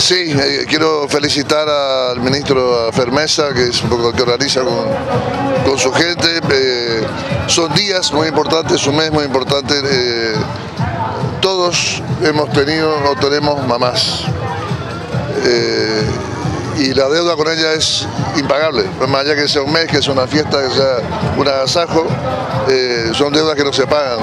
Sí, quiero felicitar al ministro Fermesa, que es un poco el que organiza con su gente. Son días muy importantes, un mes muy importante. Todos hemos tenido o tenemos mamás. Y la deuda con ella es impagable, más allá que sea un mes, que sea una fiesta, que sea un agasajo, son deudas que no se pagan,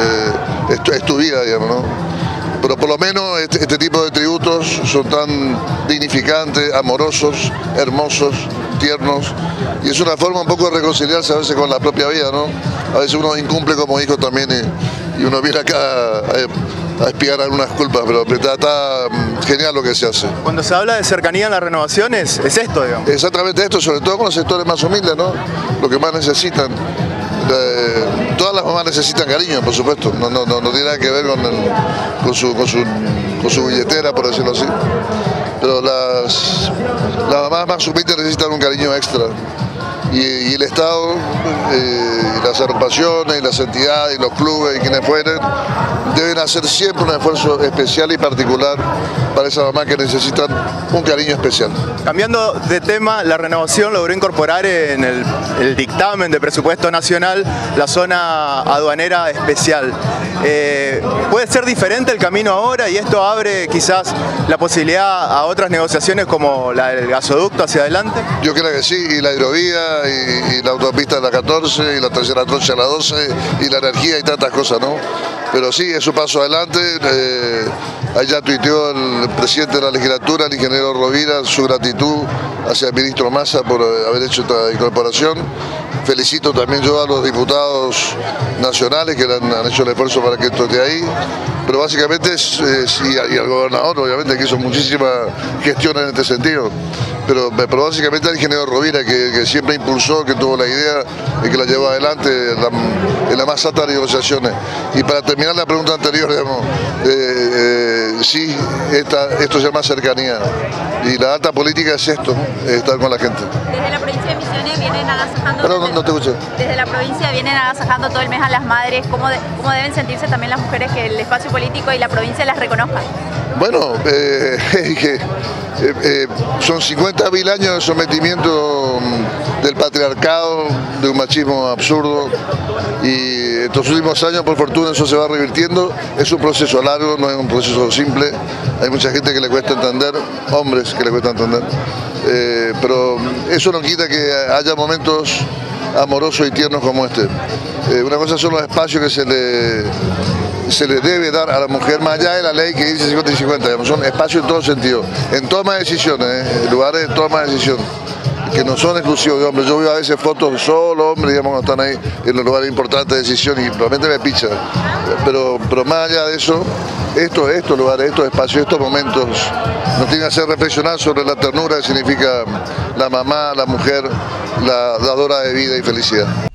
es tu vida, digamos, ¿no? Pero por lo menos este tipo de tributos son tan dignificantes, amorosos, hermosos, tiernos, y es una forma un poco de reconciliarse a veces con la propia vida, ¿no? A veces uno incumple como hijo también y uno viene acá a expiar algunas culpas, pero está genial lo que se hace. Cuando se habla de cercanía en las renovaciones, es esto, digamos. Exactamente esto, sobre todo con los sectores más humildes, ¿no? Lo que más necesitan. Todas las mamás necesitan cariño, por supuesto, no tiene nada que ver con su billetera, por decirlo así. Pero las mamás más humildes necesitan un cariño extra. Y el Estado, las agrupaciones, y las entidades, y los clubes, y quienes fueren, deben hacer siempre un esfuerzo especial y particular para esas mamás que necesitan un cariño especial. Cambiando de tema, la renovación logró incorporar en el dictamen de presupuesto nacional la zona aduanera especial. ¿Puede ser diferente el camino ahora y esto abre quizás la posibilidad a otras negociaciones como la del gasoducto hacia adelante? Yo creo que sí, y la hidrovía, y la autopista de la 14, y la tercera trocha de la 12, y la energía y tantas cosas, ¿no? Pero sí, es un paso adelante. Allá tuiteó el presidente de la legislatura, el ingeniero Rovira, su gratitud hacia el ministro Massa por haber hecho esta incorporación. Felicito también yo a los diputados nacionales que han hecho el esfuerzo para que esto esté ahí. Pero básicamente y al gobernador, obviamente, que hizo muchísima gestión en este sentido. Pero básicamente al ingeniero Rovira, que siempre impulsó, que tuvo la idea y que la llevó adelante en la más alta de negociaciones. Y para terminar la pregunta anterior, digamos, sí, esto se llama cercanía. Y la alta política es esto, estar con la gente. Desde la provincia de Misiones vienen agasajando... Perdón, no te escuché. Desde la provincia vienen agasajando todo el mes a las madres. ¿Cómo deben sentirse también las mujeres que el espacio político y la provincia las reconozcan? Bueno, son 50.000 años de sometimiento del patriarcado, de un machismo absurdo, y estos últimos años, por fortuna, eso se va revirtiendo. Es un proceso largo, no es un proceso simple. Hay mucha gente que le cuesta entender, hombres que le cuesta entender, pero eso no quita que haya momentos amorosos y tiernos como este. Una cosa son los espacios que se le debe dar a la mujer, más allá de la ley que dice 50 y 50, digamos, son espacios en todo sentido, en toma de decisiones, lugares de toma de decisión, que no son exclusivos de hombres. Yo veo a veces fotos de solo hombres, digamos, cuando están ahí en los lugares importantes de decisión y realmente me picha. Pero más allá de eso, estos lugares, estos espacios, estos momentos nos tienen que hacer reflexionar sobre la ternura que significa la mamá, la mujer, la dadora de vida y felicidad.